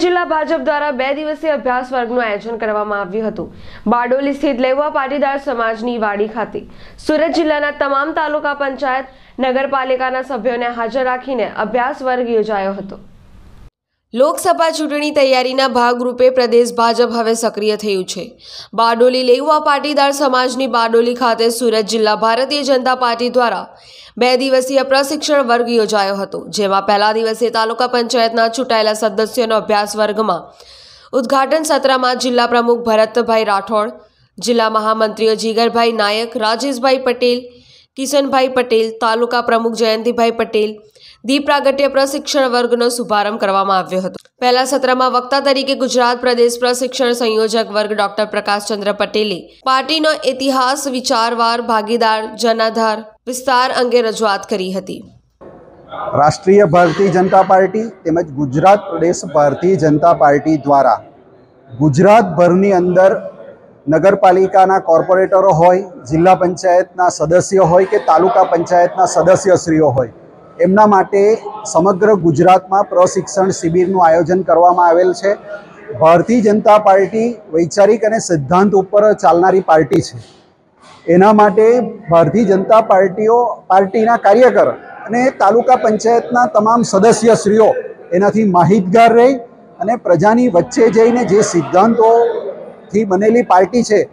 જિલ્લા ભાજપ દ્વારા 2 દિવસીય અભ્યાસ વર્ગનું આયોજન કરવામાં આવ્યું હતું। બારડોલી સ્થિત લેવા પાટીદાર સમાજની વાડી ખાતે સુરત જિલ્લાના તમામ તાલુકા પંચાયત નગરપાલિકાના સભ્યોને હાજર રાખીને અભ્યાસ વર્ગ યોજાયો હતો। લોકસભા ચૂંટણી તૈયારીના ભાગરૂપે પ્રદેશ ભાજપ હવે સક્રિય થયું છે। બારડોલી લેવા પાટીદાર સમાજની બારડોલી ખાતે સુરત જિલ્લા ભારતીય જનતા પાર્ટી દ્વારા 2 દિવસીય પ્રશિક્ષણ વર્ગ યોજાયો હતો, જેમાં પહેલા દિવસે તાલુકા પંચાયતના ચૂંટાયેલા સદસ્યોનો અભ્યાસ વર્ગમાં ઉદ્ઘાટન સત્રમાં જિલ્લા પ્રમુખ ભરતભાઈ રાઠોડ, જિલ્લા મહામંત્રીઓ જીગરભાઈ નાયક, રાજેશભાઈ પટેલ, કિશનભાઈ પટેલ, તાલુકા પ્રમુખ જયંતિભાઈ પટેલ, દીપ પ્રાગટ્ય પ્રશિક્ષણ વર્ગનો શુભારંભ કરવામાં આવ્યો હતો। પહેલા સત્રમાં વક્તા તરીકે ગુજરાત પ્રદેશ પ્રશિક્ષણ સંયોજક વર્ગ ડોક્ટર પ્રકાશચંદ્ર પટેલે પાર્ટીનો ઇતિહાસ, વિચારવાર, ભાગીદાર, જનાધાર વિસ્તાર અંગે રજૂઆત કરી હતી। રાષ્ટ્રીય ભારતીય જનતા પાર્ટી તેમજ ગુજરાત પ્રદેશ ભારતીય જનતા પાર્ટી દ્વારા ગુજરાતભરની અંદર નગરપાલિકાના કોર્પોરેટરો હોય, જિલ્લા પંચાયતના સદસ્યો હોય કે તાલુકા પંચાયતના સદસ્યશ્રીઓ હોય, એમના માટે સમગ્ર ગુજરાતમાં પ્રશિક્ષણ શિબિરનું આયોજન કરવામાં આવેલ છે। ભારતીય જનતા પાર્ટી વૈચારિક અને સિદ્ધાંત ઉપર ચાલનારી પાર્ટી છે। એના માટે ભારતીય જનતા પાર્ટીના કાર્યકર અને તાલુકા પંચાયતના તમામ સદસ્યશ્રીઓ એનાથી માહિતગાર રહી અને પ્રજાની વચ્ચે જઈને જે સિદ્ધાંતોથી બનેલી પાર્ટી છે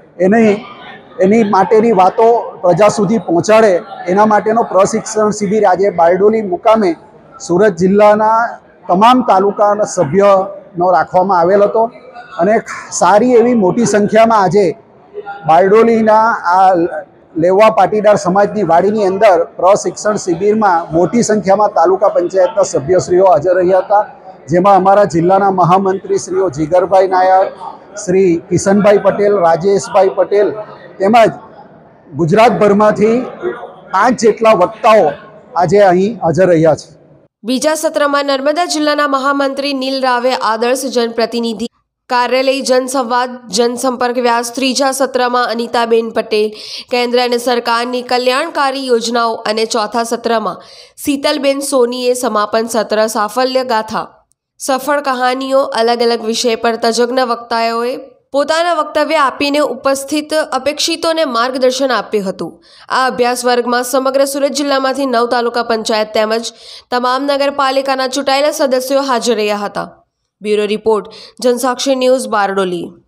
એની માટેની વાતો પ્રજા સુધી પહોંચાડે, એના માટેનો પ્રશિક્ષણ શિબિર આજે બારડોલી મુકામે સુરત જિલ્લાના તમામ તાલુકાના સભ્યનો રાખવામાં આવેલ હતો અને સારી એવી મોટી સંખ્યામાં આજે બારડોલીના આ લેવા પાટીદાર સમાજની વાડીની અંદર પ્રશિક્ષણ શિબિરમાં મોટી સંખ્યામાં તાલુકા પંચાયતના સભ્યશ્રીઓ હાજર રહ્યા હતા, જેમાં અમારા જિલ્લાના મહામંત્રી શ્રીઓ જીગરભાઈ નાયક, શ્રી કિશનભાઈ પટેલ, રાજેશભાઈ પટેલ તેમજ ગુજરાતભરમાંથી 5 જેટલા વક્તાઓ આજે અહીં હાજર રહ્યા છે। બીજા સત્રમાં નર્મદા જિલ્લાના મહામંત્રી નીલ રાવે આદર્શ જનપ્રતિનિધિ કાર્યાલય જનસંવાદ જનસંપર્ક વ્યાસ, ત્રીજા સત્રમાં અનિતાબેન પટેલ કેન્દ્ર અને સરકારની કલ્યાણકારી યોજનાઓ અને ચોથા સત્રમાં શીતલબેન સોનીએ સમાપન સત્ર સાફલ્ય ગાથા સફળ કહાનીઓ અલગ અલગ વિષય પર તજજ્ઞ વક્તાઓએ પોતાના વક્તવ્ય આપીને ઉપસ્થિત અપેક્ષિતોને માર્ગદર્શન આપ્યું હતું। આ અભ્યાસ વર્ગમાં સમગ્ર સુરત જિલ્લામાંથી 9 તાલુકા પંચાયત તેમજ તમામ નગરપાલિકાના ચૂંટાયેલા સદસ્યો હાજર રહ્યા હતા। Bureau report, Jansakshi news, Bardoli.